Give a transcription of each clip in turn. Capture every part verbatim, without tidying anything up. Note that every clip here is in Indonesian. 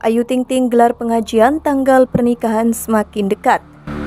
Ayu Ting Ting gelar pengajian, tanggal pernikahan semakin dekat.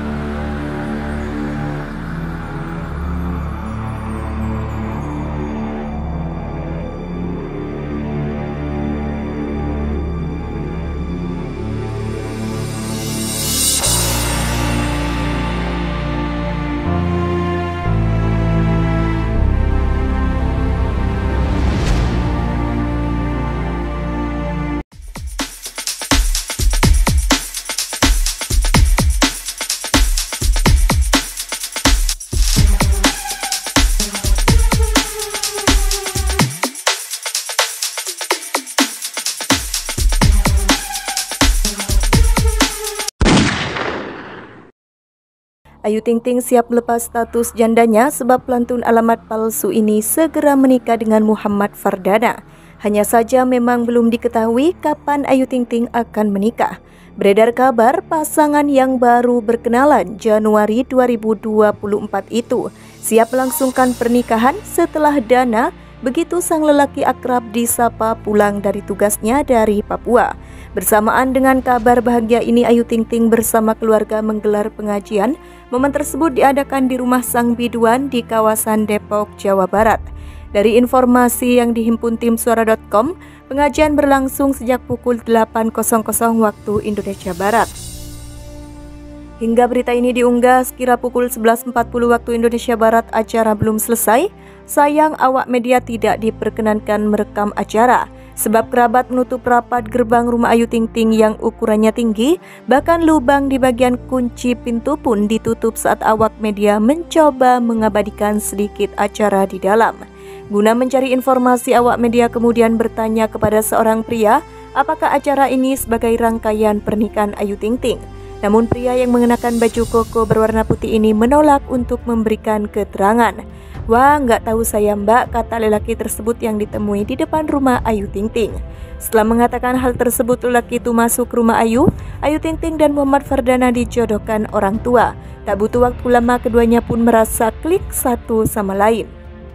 Ayu Ting Ting siap melepas status jandanya sebab pelantun alamat palsu ini segera menikah dengan Muhammad Fardana. Hanya saja memang belum diketahui kapan Ayu Ting Ting akan menikah. Beredar kabar pasangan yang baru berkenalan Januari dua ribu dua puluh empat itu siap melangsungkan pernikahan setelah Dana, begitu sang lelaki akrab disapa pulang dari tugasnya dari Papua. Bersamaan dengan kabar bahagia ini, Ayu Ting Ting bersama keluarga menggelar pengajian. Momen tersebut diadakan di rumah sang biduan di kawasan Depok, Jawa Barat. Dari informasi yang dihimpun tim suara dot com, pengajian berlangsung sejak pukul delapan waktu Indonesia Barat. Hingga berita ini diunggah sekira pukul sebelas empat puluh waktu Indonesia Barat, acara belum selesai. Sayang awak media tidak diperkenankan merekam acara, sebab kerabat menutup rapat gerbang rumah Ayu Ting Ting yang ukurannya tinggi, bahkan lubang di bagian kunci pintu pun ditutup saat awak media mencoba mengabadikan sedikit acara di dalam. Guna mencari informasi, awak media kemudian bertanya kepada seorang pria, apakah acara ini sebagai rangkaian pernikahan Ayu Ting Ting. Namun pria yang mengenakan baju koko berwarna putih ini menolak untuk memberikan keterangan. "Wah, nggak tahu saya mbak," kata lelaki tersebut yang ditemui di depan rumah Ayu Ting Ting. Setelah mengatakan hal tersebut, lelaki itu masuk ke rumah Ayu. Ayu Ting Ting dan Muhammad Fardana dijodohkan orang tua. Tak butuh waktu lama, keduanya pun merasa klik satu sama lain.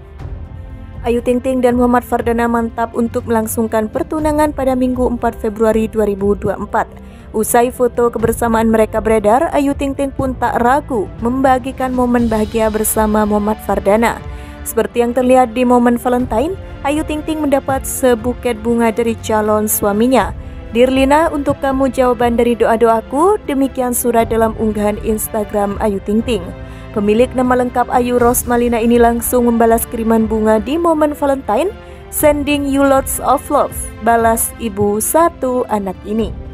Ayu Ting Ting dan Muhammad Fardana mantap untuk melangsungkan pertunangan pada Minggu empat Februari dua ribu dua puluh empat. Usai foto kebersamaan mereka beredar, Ayu Ting Ting pun tak ragu membagikan momen bahagia bersama Muhammad Fardana. Seperti yang terlihat di momen Valentine, Ayu Ting Ting mendapat sebuket bunga dari calon suaminya. "Dear Lina, untuk kamu jawaban dari doa-doaku," demikian surat dalam unggahan Instagram Ayu Ting Ting. Pemilik nama lengkap Ayu, Rosmalina, ini langsung membalas kiriman bunga di momen Valentine, "Sending you lots of love," balas ibu satu anak ini.